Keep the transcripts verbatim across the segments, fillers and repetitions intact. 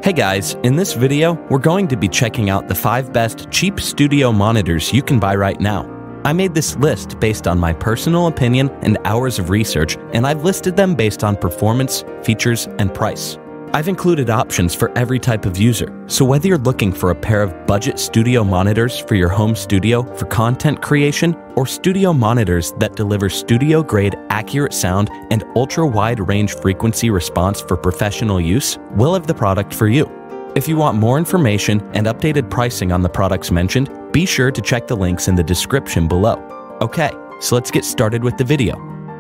Hey guys, in this video, we're going to be checking out the five best cheap studio monitors you can buy right now. I made this list based on my personal opinion and hours of research, and I've listed them based on performance, features, and price. I've included options for every type of user, so whether you're looking for a pair of budget studio monitors for your home studio for content creation, or studio monitors that deliver studio-grade accurate sound and ultra-wide range frequency response for professional use, we'll have the product for you. If you want more information and updated pricing on the products mentioned, be sure to check the links in the description below. Okay, so let's get started with the video.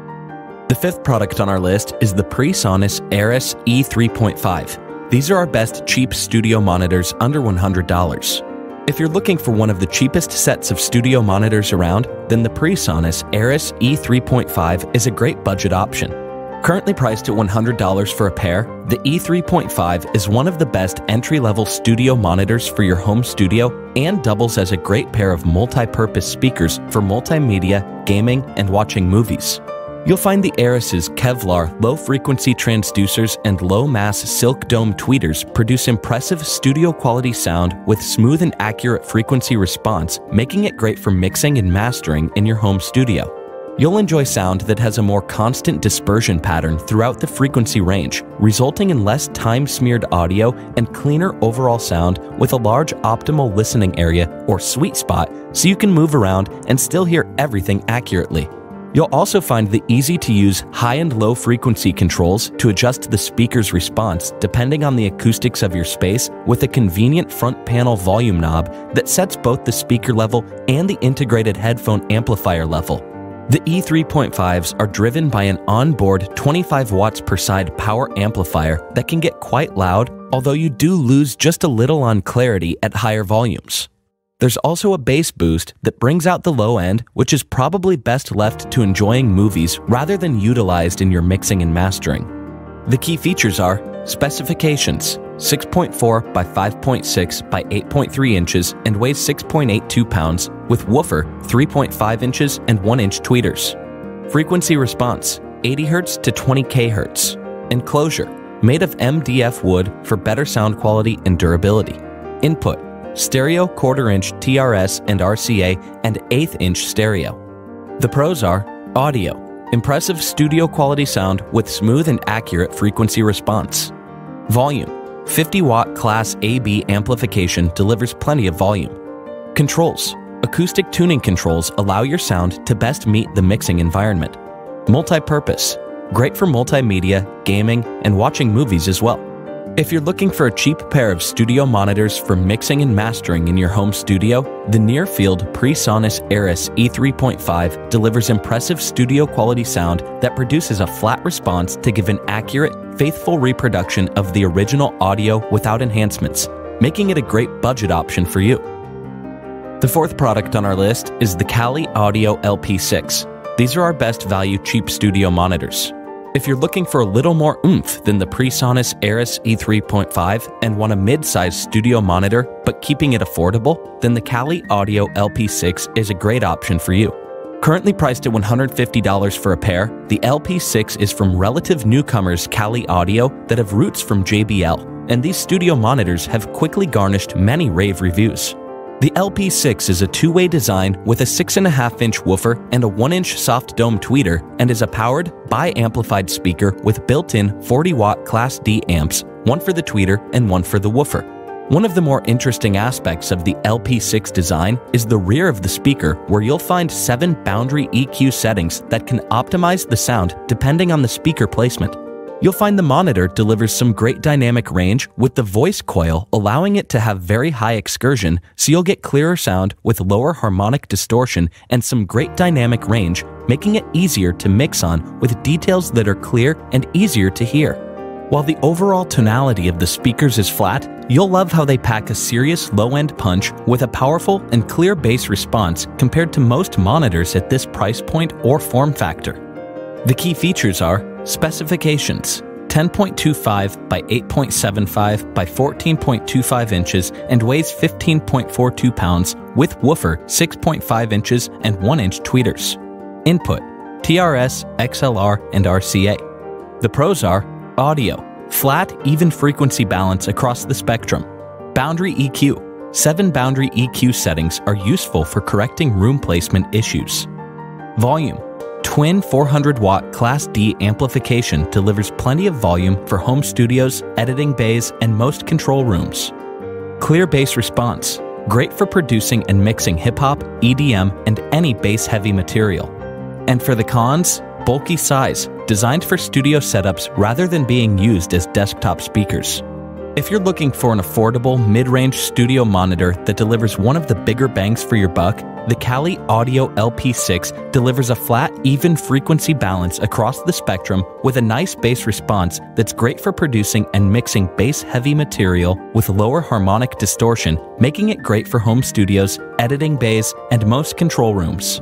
The fifth product on our list is the PreSonus Ares E three point five. These are our best cheap studio monitors under one hundred dollars. If you're looking for one of the cheapest sets of studio monitors around, then the PreSonus Ares E three point five is a great budget option. Currently priced at one hundred dollars for a pair, the E three point five is one of the best entry-level studio monitors for your home studio and doubles as a great pair of multi-purpose speakers for multimedia, gaming, and watching movies. You'll find the Ares's Kevlar low-frequency transducers and low-mass silk dome tweeters produce impressive studio-quality sound with smooth and accurate frequency response, making it great for mixing and mastering in your home studio. You'll enjoy sound that has a more constant dispersion pattern throughout the frequency range, resulting in less time-smeared audio and cleaner overall sound with a large optimal listening area or sweet spot so you can move around and still hear everything accurately. You'll also find the easy-to-use high and low frequency controls to adjust the speaker's response depending on the acoustics of your space, with a convenient front panel volume knob that sets both the speaker level and the integrated headphone amplifier level. The E three point fives are driven by an onboard twenty-five watts per side power amplifier that can get quite loud, although you do lose just a little on clarity at higher volumes. There's also a bass boost that brings out the low end, which is probably best left to enjoying movies rather than utilized in your mixing and mastering. The key features are specifications: six point four by five point six by eight point three inches and weighs six point eight two pounds, with woofer three point five inches and one inch tweeters. Frequency response eighty hertz to twenty kilohertz. Enclosure made of M D F wood for better sound quality and durability. Input stereo quarter-inch T R S and R C A and eighth-inch stereo. The pros are audio, impressive studio-quality sound with smooth and accurate frequency response. Volume, fifty watt Class A B amplification delivers plenty of volume. Controls, acoustic tuning controls allow your sound to best meet the mixing environment. Multi-purpose, great for multimedia, gaming, and watching movies as well. If you're looking for a cheap pair of studio monitors for mixing and mastering in your home studio, the near-field PreSonus Ares E three point five delivers impressive studio-quality sound that produces a flat response to give an accurate, faithful reproduction of the original audio without enhancements, making it a great budget option for you. The fourth product on our list is the Kali Audio L P six. These are our best value cheap studio monitors. If you're looking for a little more oomph than the PreSonus Ares E three point five and want a mid-sized studio monitor but keeping it affordable, then the Kali Audio L P six is a great option for you. Currently priced at one hundred fifty dollars for a pair, the L P six is from relative newcomers Kali Audio that have roots from J B L, and these studio monitors have quickly garnished many rave reviews. The L P six is a two-way design with a six point five inch woofer and a one inch soft dome tweeter, and is a powered, bi-amplified speaker with built-in forty watt Class D amps, one for the tweeter and one for the woofer. One of the more interesting aspects of the L P six design is the rear of the speaker, where you'll find seven boundary E Q settings that can optimize the sound depending on the speaker placement. You'll find the monitor delivers some great dynamic range, with the voice coil allowing it to have very high excursion, so you'll get clearer sound with lower harmonic distortion and some great dynamic range, making it easier to mix on with details that are clear and easier to hear. While the overall tonality of the speakers is flat, you'll love how they pack a serious low-end punch with a powerful and clear bass response compared to most monitors at this price point or form factor. The key features are specifications: ten point two five by eight point seven five by fourteen point two five inches and weighs fifteen point four two pounds, with woofer six point five inches and one inch tweeters. Input T R S, X L R, and R C A. The pros are audio, Flat, even frequency balance across the spectrum. Boundary E Q. Seven boundary E Q settings are useful for correcting room placement issues. Volume. Twin four hundred watt Class D amplification delivers plenty of volume for home studios, editing bays, and most control rooms. Clear bass response. Great for producing and mixing hip-hop, E D M, and any bass-heavy material. And for the cons, bulky size, designed for studio setups rather than being used as desktop speakers. If you're looking for an affordable, mid-range studio monitor that delivers one of the bigger bangs for your buck, the Kali Audio L P six delivers a flat, even frequency balance across the spectrum with a nice bass response that's great for producing and mixing bass-heavy material with lower harmonic distortion, making it great for home studios, editing bays, and most control rooms.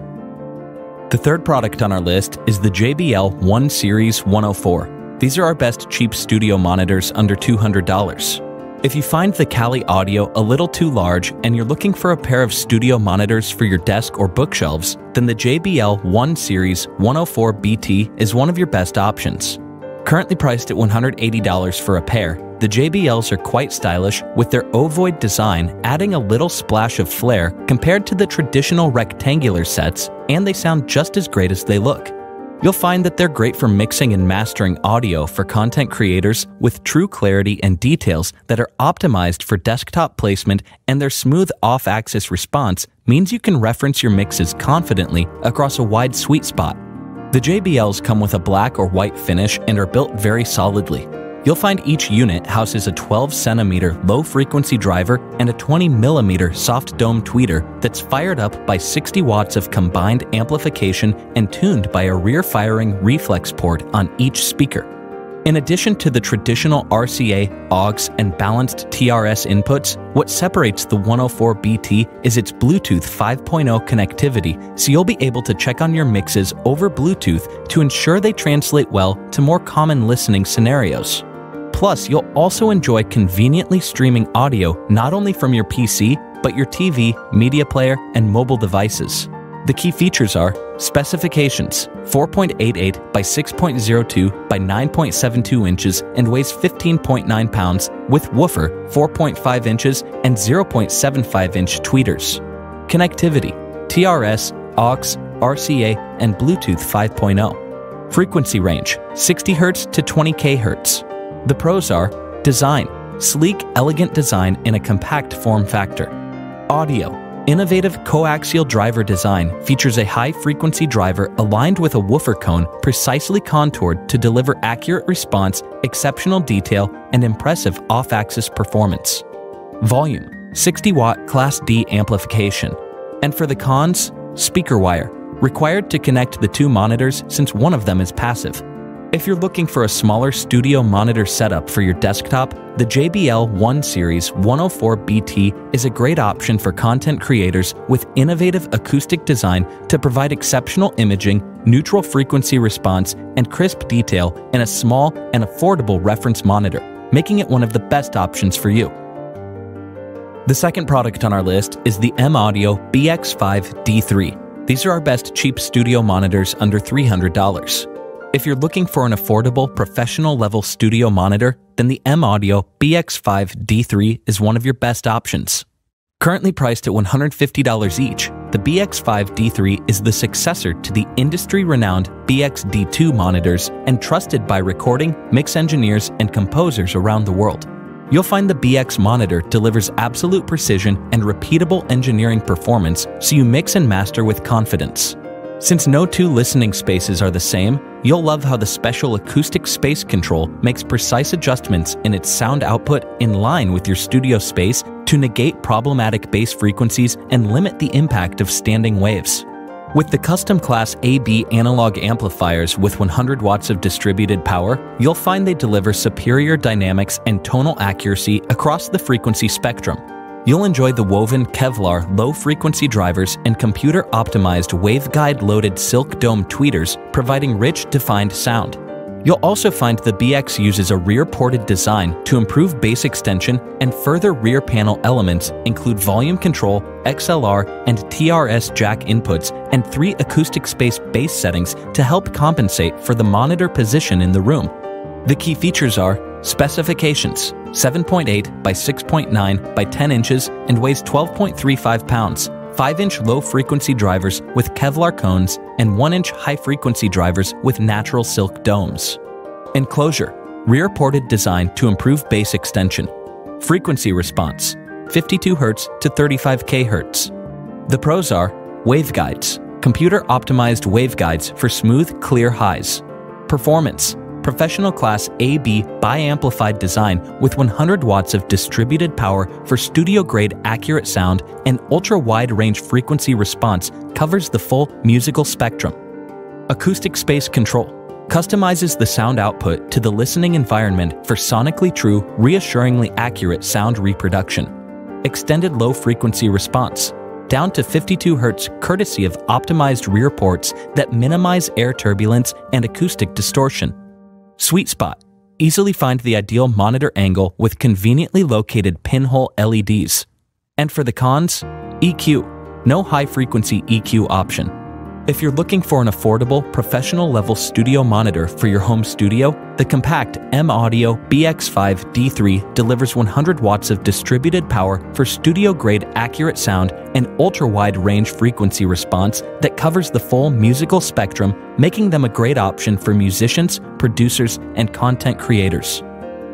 The third product on our list is the J B L one Series one oh four. These are our best cheap studio monitors under two hundred dollars. If you find the Kali Audio a little too large and you're looking for a pair of studio monitors for your desk or bookshelves, then the J B L one Series one oh four B T is one of your best options. Currently priced at one hundred eighty dollars for a pair, the J B Ls are quite stylish with their ovoid design adding a little splash of flair compared to the traditional rectangular sets, and they sound just as great as they look. You'll find that they're great for mixing and mastering audio for content creators with true clarity and details that are optimized for desktop placement, and their smooth off-axis response means you can reference your mixes confidently across a wide sweet spot. The J B Ls come with a black or white finish and are built very solidly. You'll find each unit houses a twelve centimeter low-frequency driver and a twenty millimeter soft dome tweeter that's fired up by sixty watts of combined amplification and tuned by a rear-firing reflex port on each speaker. In addition to the traditional R C A, A U X, and balanced T R S inputs, what separates the one oh four B T is its Bluetooth five point oh connectivity, so you'll be able to check on your mixes over Bluetooth to ensure they translate well to more common listening scenarios. Plus, you'll also enjoy conveniently streaming audio not only from your P C, but your T V, media player, and mobile devices. The key features are specifications: four point eight eight by six point zero two by nine point seven two inches and weighs fifteen point nine pounds, with woofer four point five inches and zero point seven five inch tweeters. Connectivity: T R S, A U X, R C A, and Bluetooth five point oh. Frequency range: sixty hertz to twenty kilohertz. The pros are: design, sleek, elegant design in a compact form factor. Audio, innovative coaxial driver design features a high-frequency driver aligned with a woofer cone precisely contoured to deliver accurate response, exceptional detail, and impressive off-axis performance. Volume, sixty watt Class D amplification. And for the cons, speaker wire, required to connect the two monitors since one of them is passive. If you're looking for a smaller studio monitor setup for your desktop, the J B L one Series one oh four B T is a great option for content creators with innovative acoustic design to provide exceptional imaging, neutral frequency response, and crisp detail in a small and affordable reference monitor, making it one of the best options for you. The second product on our list is the M Audio B X five D three. These are our best cheap studio monitors under three hundred dollars. If you're looking for an affordable, professional-level studio monitor, then the M Audio B X five D three is one of your best options. Currently priced at one hundred fifty dollars each, the B X five D three is the successor to the industry-renowned B X D two monitors and trusted by recording, mix engineers, and composers around the world. You'll find the B X monitor delivers absolute precision and repeatable engineering performance, so you mix and master with confidence. Since no two listening spaces are the same, you'll love how the special acoustic space control makes precise adjustments in its sound output in line with your studio space to negate problematic bass frequencies and limit the impact of standing waves. With the custom class A B analog amplifiers with one hundred watts of distributed power, you'll find they deliver superior dynamics and tonal accuracy across the frequency spectrum. You'll enjoy the woven Kevlar low-frequency drivers and computer-optimized waveguide-loaded silk dome tweeters, providing rich, defined sound. You'll also find the B X uses a rear-ported design to improve bass extension, and further rear panel elements include volume control, X L R, and T R S jack inputs, and three acoustic space bass settings to help compensate for the monitor position in the room. The key features are Specifications: seven point eight by six point nine by ten inches and weighs twelve point three five pounds. five inch low-frequency drivers with Kevlar cones and one inch high-frequency drivers with natural silk domes. Enclosure: rear-ported design to improve bass extension. Frequency response: fifty-two hertz to thirty-five kilohertz. The pros are waveguides, computer-optimized waveguides for smooth, clear highs. Performance: professional class A B bi-amplified design with one hundred watts of distributed power for studio-grade accurate sound, and ultra-wide range frequency response covers the full musical spectrum. Acoustic space control customizes the sound output to the listening environment for sonically true, reassuringly accurate sound reproduction. Extended low-frequency response, down to fifty-two hertz courtesy of optimized rear ports that minimize air turbulence and acoustic distortion. Sweet spot, easily find the ideal monitor angle with conveniently located pinhole L E Ds. And for the cons, E Q, no high-frequency E Q option. If you're looking for an affordable, professional-level studio monitor for your home studio, the compact M Audio B X five D three delivers one hundred watts of distributed power for studio-grade accurate sound and ultra-wide range frequency response that covers the full musical spectrum, making them a great option for musicians, producers, and content creators.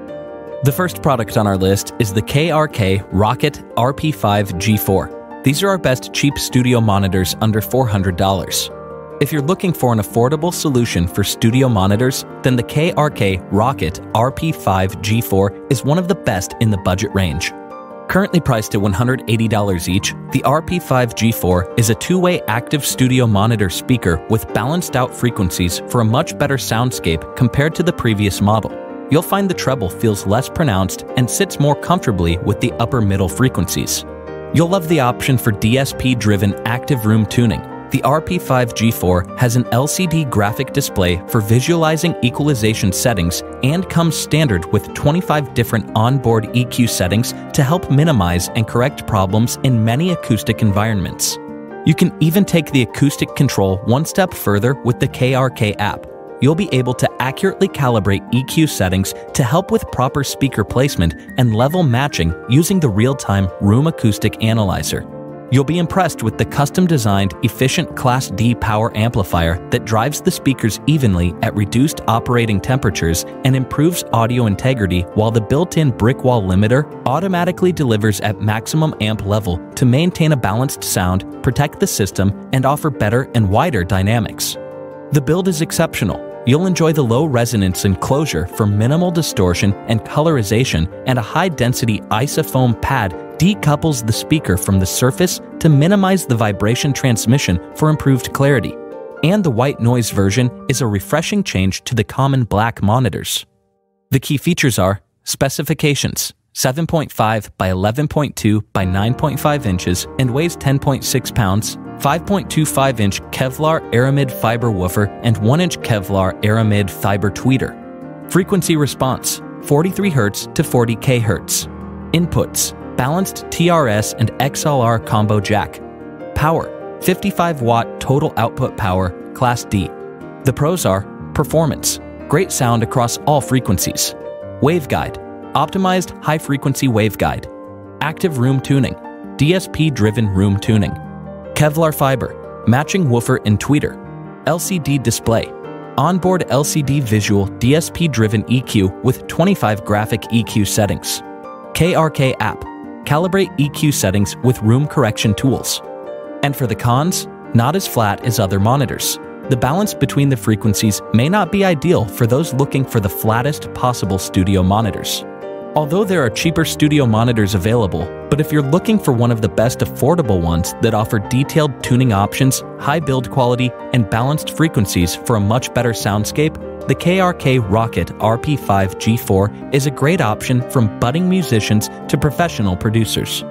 The first product on our list is the K R K Rocket R P five G four. These are our best cheap studio monitors under four hundred dollars. If you're looking for an affordable solution for studio monitors, then the K R K Rocket R P five G four is one of the best in the budget range. Currently priced at one hundred eighty dollars each, the R P five G four is a two-way active studio monitor speaker with balanced out frequencies for a much better soundscape compared to the previous model. You'll find the treble feels less pronounced and sits more comfortably with the upper middle frequencies. You'll love the option for D S P-driven active room tuning. The R P five G four has an L C D graphic display for visualizing equalization settings and comes standard with twenty-five different onboard E Q settings to help minimize and correct problems in many acoustic environments. You can even take the acoustic control one step further with the K R K app. You'll be able to accurately calibrate E Q settings to help with proper speaker placement and level matching using the real-time Room Acoustic Analyzer. You'll be impressed with the custom-designed, efficient Class D power amplifier that drives the speakers evenly at reduced operating temperatures and improves audio integrity, while the built-in brick wall limiter automatically delivers at maximum amp level to maintain a balanced sound, protect the system, and offer better and wider dynamics. The build is exceptional. You'll enjoy the low resonance enclosure for minimal distortion and colorization, and a high-density isofoam pad decouples the speaker from the surface to minimize the vibration transmission for improved clarity. And the white noise version is a refreshing change to the common black monitors. The key features are specifications: seven point five by eleven point two by nine point five inches and weighs ten point six pounds, five point two five inch Kevlar Aramid fiber woofer and one inch Kevlar Aramid fiber tweeter. Frequency response: forty-three hertz to forty kilohertz. Inputs: balanced T R S and X L R combo jack. Power: fifty-five watt total output power, Class D. The pros are performance: great sound across all frequencies. Waveguide: optimized high-frequency waveguide. Active room tuning: D S P-driven room tuning. Kevlar fiber, matching woofer and tweeter. L C D display, onboard L C D visual D S P-driven E Q with twenty-five graphic E Q settings. K R K app, calibrate E Q settings with room correction tools. And for the cons, not as flat as other monitors. The balance between the frequencies may not be ideal for those looking for the flattest possible studio monitors. Although there are cheaper studio monitors available, but if you're looking for one of the best affordable ones that offer detailed tuning options, high build quality, and balanced frequencies for a much better soundscape, the K R K Rocket R P five G four is a great option from budding musicians to professional producers.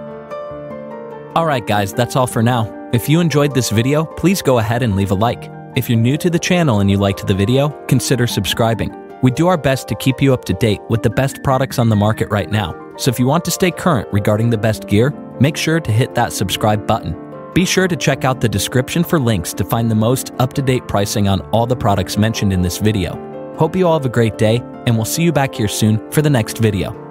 Alright guys, that's all for now. If you enjoyed this video, please go ahead and leave a like. If you're new to the channel and you liked the video, consider subscribing. We do our best to keep you up to date with the best products on the market right now, so if you want to stay current regarding the best gear, make sure to hit that subscribe button. Be sure to check out the description for links to find the most up-to-date pricing on all the products mentioned in this video. Hope you all have a great day, and we'll see you back here soon for the next video.